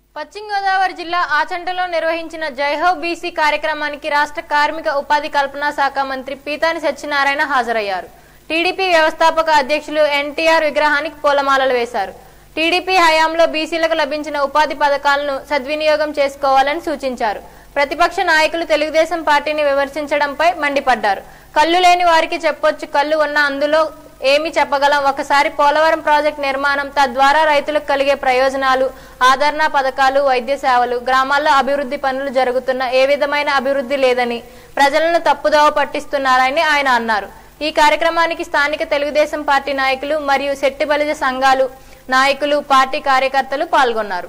పశ్చిమ గోదావరి జిల్లా ఆచంటలో నిర్వహించిన జైహో బీసీ కార్యక్రమానికి రాష్ట్ర కార్మిక ఉపాధి కల్పనా శాఖ మంత్రి పీతాని సత్యనారాయణ హాజరయ్యారు. టీడీపీ వ్యవస్థాపక అధ్యక్షులు ఎన్టీఆర్ విగ్రహానికి పూలమాలలు వేశారు. టీడీపీ హయాంలో బీసీలకు లభించిన ఉపాధి పథకాలను సద్వినియోగం చేసుకోవాలని సూచించారు. ప్రతిపక్ష నాయకులు తెలుగుదేశం పార్టీని విమర్శించడంపై మండిపడ్డారు. కళ్ళు లేని వారికి చెప్పొచ్చు, కళ్ళు ఉన్న అందులో ఏమి చెప్పగలం. ఒకసారి పోలవరం ప్రాజెక్టు నిర్మాణం, తద్వారా రైతులకు కలిగే ప్రయోజనాలు, ఆదరణ పథకాలు, వైద్య సేవలు, గ్రామాల్లో అభివృద్ధి పనులు జరుగుతున్న ఏ విధమైన అభివృద్ధి లేదని ప్రజలను తప్పుదోవ పట్టిస్తున్నారని ఆయన అన్నారు. ఈ కార్యక్రమానికి స్థానిక తెలుగుదేశం పార్టీ నాయకులు మరియు శెట్టి బలిజ సంఘాలు నాయకులు, పార్టీ కార్యకర్తలు పాల్గొన్నారు.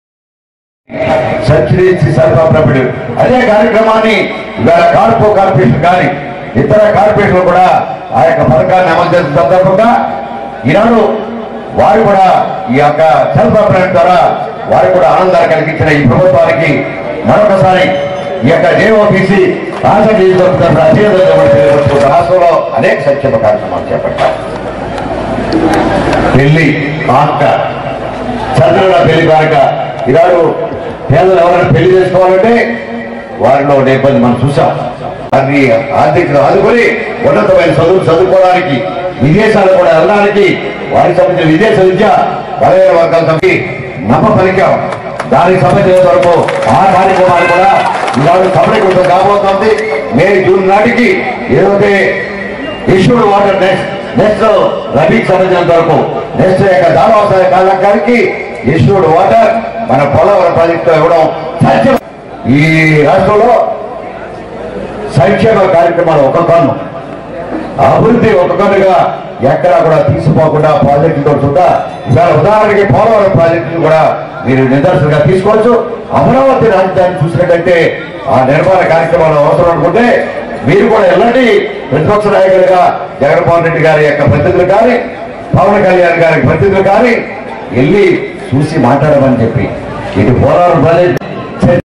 అదే కార్యక్రమాన్ని కార్పొరేషన్ కానీ ఇతర కార్పొరేషన్లు కూడా ఆ యొక్క పథకాన్ని అమలు చేసిన సందర్భంగా ఈనాడు వారు కూడా ఈ యొక్క సెల్ఫ్ ఎంప్లాయ్మెంట్ ద్వారా వారు కూడా ఆనందాన్ని కలిగించిన ఈ ప్రభుత్వానికి మరొకసారి ఈ యొక్క జేఓబీసీ రాష్ట్రంలో అనేక సంక్షేమ కార్యక్రమాలు చేపట్టారు. పెళ్లి కానుక, చంద్రుల పెళ్లి కానుక. ఈనాడు పేదలు ఎవరైనా పెళ్లి చేసుకోవాలంటే వారిలో ఇబ్బంది మనం చూసాం. వారిని ఆర్థిక ఆదుకొని ఉన్నతమైన చదువులు చదువుకోవడానికి, విదేశాలు కూడా వెళ్ళడానికి వారికి సంబంధించిన విదేశ విద్య బలహీన వర్గాలకి నమ్మ పలికాం. దానికి సంబంధించిన వరకు ఆ కార్యక్రమాలు కూడా ఈనాడు సఫలీకృతం కాబోతోంది. మే జూన్ నాటికి ఏదైతే ఇష్యూడ్ వాటర్ నెక్స్ట్ రబీకి సంబంధించినంత వరకు నెక్స్ట్ యొక్క దావాసాయ కాలకానికి ఇష్యూడ్ వాటర్ మన పోలవరం ప్రాజెక్టు ఇవ్వడం సాధ్యం. ఈ రాష్ట్రంలో సంక్షేమ కార్యక్రమాలు ఒక కన్ను, అభివృద్ధి ఒక కన్నుగా ఎక్కడా కూడా తీసుకోకుండా ప్రాజెక్టుతో చూద్దా. ఇవాళ ఉదాహరణకి పోలవరం ప్రాజెక్టును కూడా మీరు నిదర్శనంగా తీసుకోవచ్చు. అమరావతి రాజధాని చూసినట్టయితే ఆ నిర్మాణ కార్యక్రమాలు అవసరం అనుకుంటే మీరు కూడా ఎలాంటి ప్రతిపక్ష నాయకులుగా జగన్మోహన్ రెడ్డి గారి యొక్క ప్రతినిధులు కానీ, పవన్ కళ్యాణ్ గారి ప్రతినిధులు కానీ వెళ్ళి చూసి మాట్లాడమని చెప్పి ఇటు పోలవరం ప్రాజెక్టు